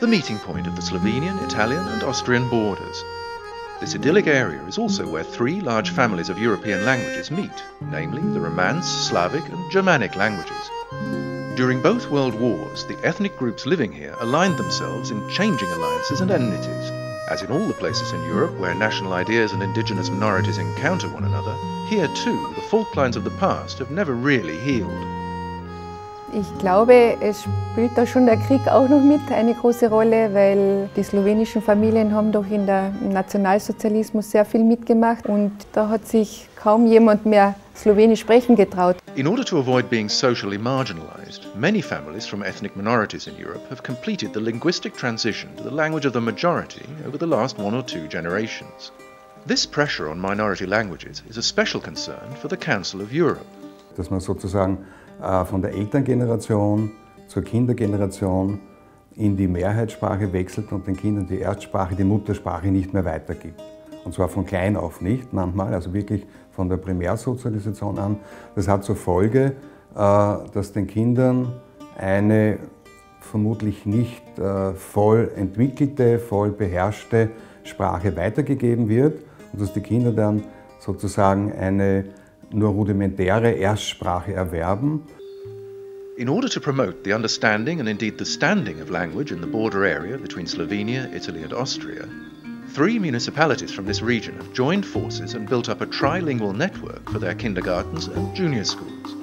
the meeting point of the Slovenian, Italian and Austrian borders. This idyllic area is also where three large families of European languages meet, namely the Romance, Slavic and Germanic languages. During both world wars, the ethnic groups living here aligned themselves in changing alliances and enmities. As in all the places in Europe where national ideas and indigenous minorities encounter one another, here too the fault lines of the past have never really healed. Ich glaube, es spielt da schon der Krieg auch noch mit eine große Rolle, weil die slowenischen Familien haben doch im Nationalsozialismus sehr viel mitgemacht und da hat sich kaum jemand mehr Slowenisch sprechen getraut. In order to avoid being socially marginalized, many families from ethnic minorities in Europe have completed the linguistic transition to the language of the majority over the last 1 or 2 generations. This pressure on minority languages is a special concern for the Council of Europe. Dass man sozusagen von der Elterngeneration zur Kindergeneration in die Mehrheitssprache wechselt und den Kindern die Erstsprache, die Muttersprache nicht mehr weitergibt. Und zwar von klein auf nicht manchmal, also wirklich von der Primärsozialisation an. Das hat zur Folge, dass den Kindern eine vermutlich nicht voll entwickelte, voll beherrschte Sprache weitergegeben wird und dass die Kinder dann sozusagen eine nur rudimentäre Erstsprache erwerben. In order to promote the understanding and indeed the standing of language in the border area between Slovenia, Italy and Austria, 3 municipalities from this region have joined forces and built up a trilingual network for their kindergartens and junior schools.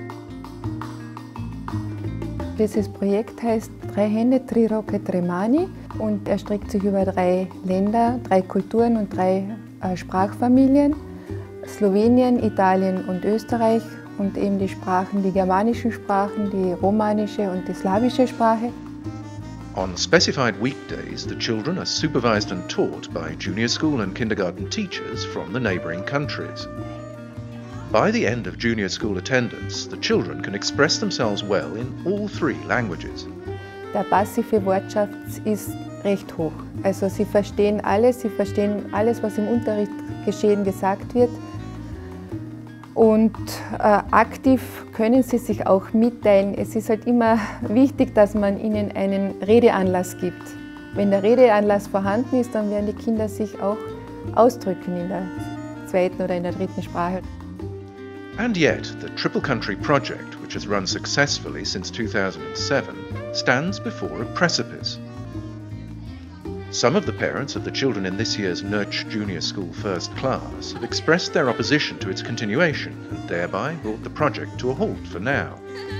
Dieses Projekt heißt Drei Hände, Tri Roke, Tre Mani und erstreckt sich über 3 Länder, 3 Kulturen und 3 Sprachfamilien. Slowenien, Italien und Österreich und eben die Sprachen, die germanischen Sprachen, die romanische und die slawische Sprache. On specified weekdays, the children are supervised and taught by junior school and kindergarten teachers from the neighbouring countries. By the end of junior school attendance, the children can express themselves well in all 3 languages. Der passive Wortschatz ist recht hoch. Also sie verstehen alles, was im Unterricht geschehen gesagt wird. Und aktiv können sie sich auch mitteilen. Es ist halt immer wichtig, dass man ihnen einen Redeanlass gibt. Wenn der Redeanlass vorhanden ist, dann werden die Kinder sich auch ausdrücken in der 2. oder in der 3. Sprache. And yet, the Triple Country project, which has run successfully since 2007, stands before a precipice. Some of the parents of the children in this year's Nurch Junior School First Class have expressed their opposition to its continuation and thereby brought the project to a halt for now.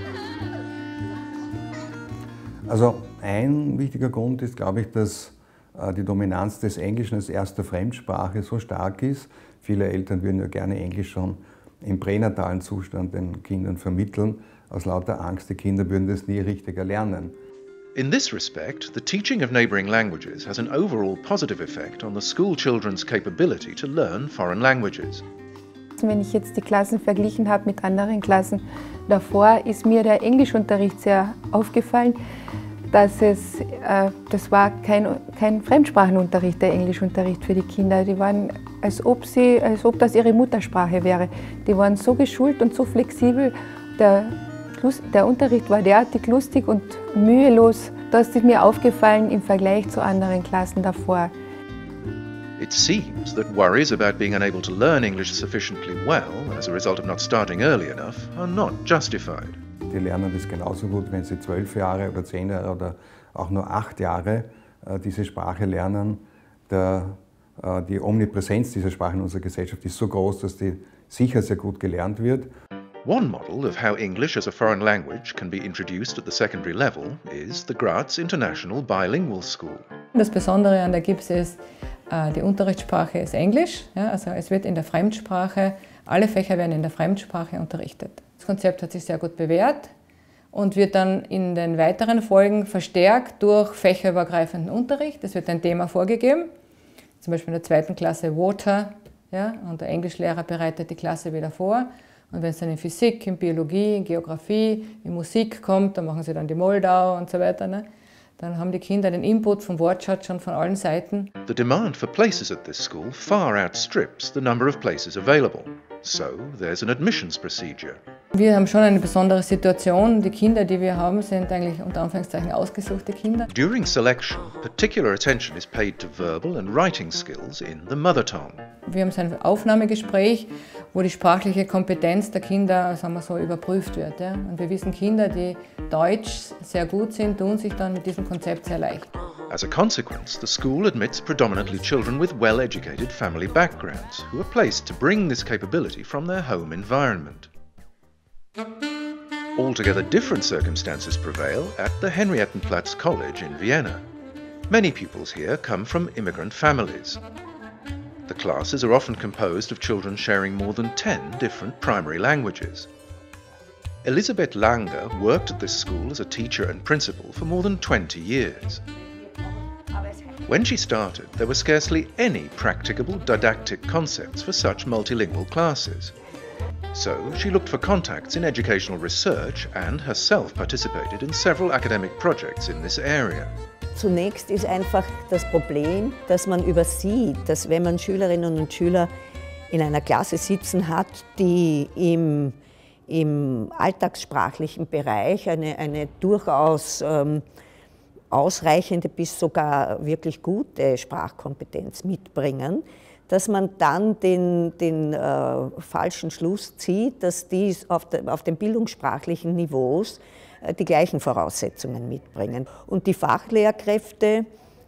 Also ein wichtiger Grund ist, glaube ich, dass die Dominanz des Englischen als erster Fremdsprache so stark ist. Viele Eltern würden ja gerne Englisch schon im pränatalen Zustand den Kindern vermitteln, aus lauter Angst, die Kinder würden das nie richtig erlernen. In this respect, the teaching of neighbouring languages has an overall positive effect on the school children's capability to learn foreign languages. Wenn ich jetzt die Klassen verglichen habe mit anderen Klassen davor, ist mir der Englischunterricht sehr aufgefallen, dass das war kein Fremdsprachenunterricht, der Englischunterricht für die Kinder. Die waren, als ob das ihre Muttersprache wäre. Die waren so geschult und so flexibel. Der Unterricht war derartig lustig und mühelos. Das ist mir aufgefallen im Vergleich zu anderen Klassen davor. It seems that worries about being unable to learn English sufficiently well as a result of not starting early enough are not justified. Die lernen das genauso gut, wenn sie 12 Jahre oder 10 Jahre oder auch nur 8 Jahre diese Sprache lernen. Die Omnipräsenz dieser Sprache in unserer Gesellschaft ist so groß, dass die sicher sehr gut gelernt wird. One model of how English as a foreign language can be introduced at the secondary level is the Graz International Bilingual School. Das Besondere an der GIBS ist, die Unterrichtssprache ist Englisch, ja, also es wird in der Fremdsprache, alle Fächer werden in der Fremdsprache unterrichtet. Das Konzept hat sich sehr gut bewährt und wird dann in den weiteren Folgen verstärkt durch fächerübergreifenden Unterricht. Es wird ein Thema vorgegeben, zum Beispiel in der 2. Klasse Water, ja, und der Englischlehrer bereitet die Klasse wieder vor. Und wenn es dann in Physik, in Biologie, in Geografie, in Musik kommt, dann machen sie dann die Moldau und so weiter. Ne? Dann haben die Kinder den Input vom Wortschatz schon von allen Seiten. The demand for places at this school far outstrips the number of places available. So there's an admissions procedure. Wir haben schon eine besondere Situation. Die Kinder, die wir haben, sind eigentlich unter Anführungszeichen ausgesuchte Kinder. During selection, particular attention is paid to verbal and writing skills in the mother tongue. Wir haben so ein Aufnahmegespräch, wo die sprachliche Kompetenz der Kinder, sagen wir so, überprüft wird. Ja? Und wir wissen, Kinder, die Deutsch sehr gut sind, tun sich dann mit diesem Konzept sehr leicht. As a consequence, the school admits predominantly children with well-educated family backgrounds who are placed to bring this capability from their home environment. Altogether different circumstances prevail at the Henriettenplatz College in Vienna. Many pupils here come from immigrant families. The classes are often composed of children sharing more than 10 different primary languages. Elisabeth Langer worked at this school as a teacher and principal for more than 20 years. When she started, there were scarcely any practicable didactic concepts for such multilingual classes. So she looked for contacts in educational research and herself participated in several academic projects in this area. Zunächst ist einfach das Problem, dass man übersieht, dass wenn man Schülerinnen und Schüler in einer Klasse sitzen hat, die im alltagssprachlichen Bereich eine durchaus ausreichende bis sogar wirklich gute Sprachkompetenz mitbringen, dass man dann den falschen Schluss zieht, dass die auf den bildungssprachlichen Niveaus die gleichen Voraussetzungen mitbringen. Und die Fachlehrkräfte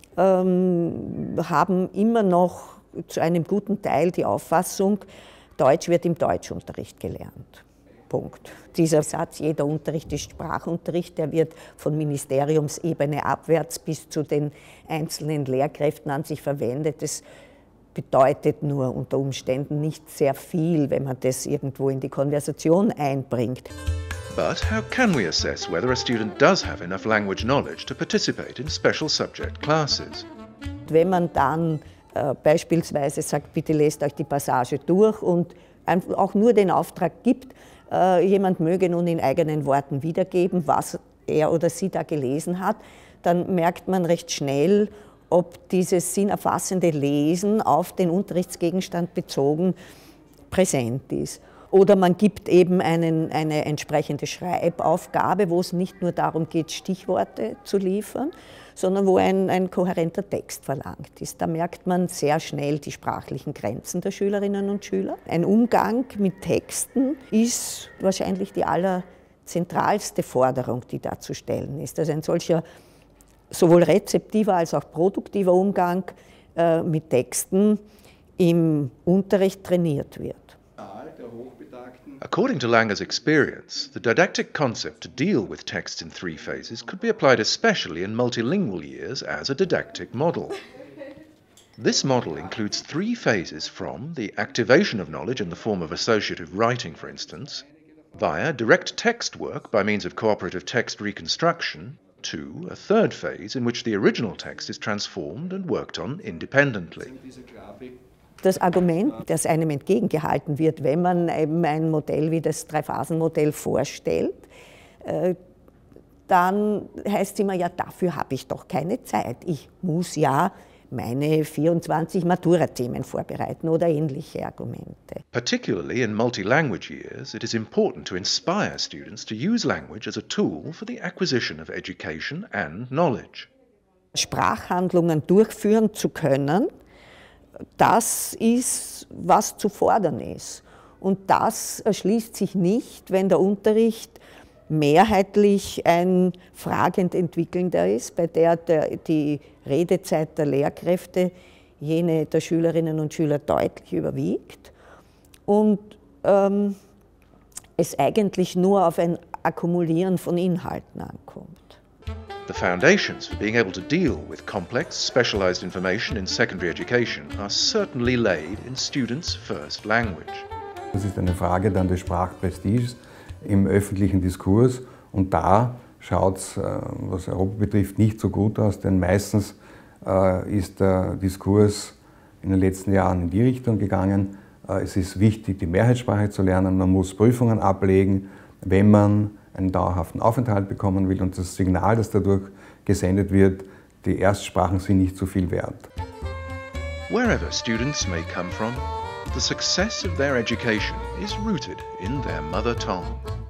haben immer noch zu einem guten Teil die Auffassung, Deutsch wird im Deutschunterricht gelernt. Punkt. Dieser Satz, jeder Unterricht ist Sprachunterricht, der wird von Ministeriumsebene abwärts bis zu den einzelnen Lehrkräften an sich verwendet. Das bedeutet nur unter Umständen nicht sehr viel, wenn man das irgendwo in die Konversation einbringt. But how can we assess whether a student does have enough language knowledge to participate in special subject classes? Wenn man dann beispielsweise sagt, bitte lest euch die Passage durch und auch nur den Auftrag gibt, jemand möge nun in eigenen Worten wiedergeben, was er oder sie da gelesen hat, dann merkt man recht schnell, ob dieses sinnerfassende Lesen auf den Unterrichtsgegenstand bezogen präsent ist. Oder man gibt eben eine entsprechende Schreibaufgabe, wo es nicht nur darum geht, Stichworte zu liefern, sondern wo ein kohärenter Text verlangt ist. Da merkt man sehr schnell die sprachlichen Grenzen der Schülerinnen und Schüler. Ein Umgang mit Texten ist wahrscheinlich die allerzentralste Forderung, die da zu stellen ist. Also ein solcher sowohl rezeptiver als auch produktiver Umgang mit Texten im Unterricht trainiert wird. According to Langer's experience, the didactic concept to deal with texts in 3 phases could be applied especially in multilingual years as a didactic model. This model includes 3 phases from the activation of knowledge in the form of associative writing, for instance, via direct text work by means of cooperative text reconstruction, to a 3rd phase in which the original text is transformed and worked on independently. Das Argument, das einem entgegengehalten wird, wenn man eben ein Modell wie das 3-Phasen-Modell vorstellt, dann heißt es immer, ja, dafür habe ich doch keine Zeit. Ich muss ja meine 24 Matura-Themen vorbereiten oder ähnliche Argumente. Particularly in multi-language years, it is important to inspire students to use language as a tool for the acquisition of education and knowledge. Sprachhandlungen durchführen zu können, das ist, was zu fordern ist. Und das erschließt sich nicht, wenn der Unterricht mehrheitlich ein fragend entwickelnder ist, bei der die Redezeit der Lehrkräfte jene der Schülerinnen und Schüler deutlich überwiegt und es eigentlich nur auf ein Akkumulieren von Inhalten ankommt. The foundations for being able to deal with complex, specialized information in secondary education are certainly laid in students' first language. Das ist eine Frage dann des Sprachprestiges im öffentlichen Diskurs und da schaut es, was Europa betrifft, nicht so gut aus, denn meistens ist der Diskurs in den letzten Jahren in die Richtung gegangen. Es ist wichtig, die Mehrheitssprache zu lernen, man muss Prüfungen ablegen, wenn man einen dauerhaften Aufenthalt bekommen will und das Signal, das dadurch gesendet wird, die Erstsprachen sind nicht so viel wert. Wherever students may come from, the success of their education is rooted in their mother tongue.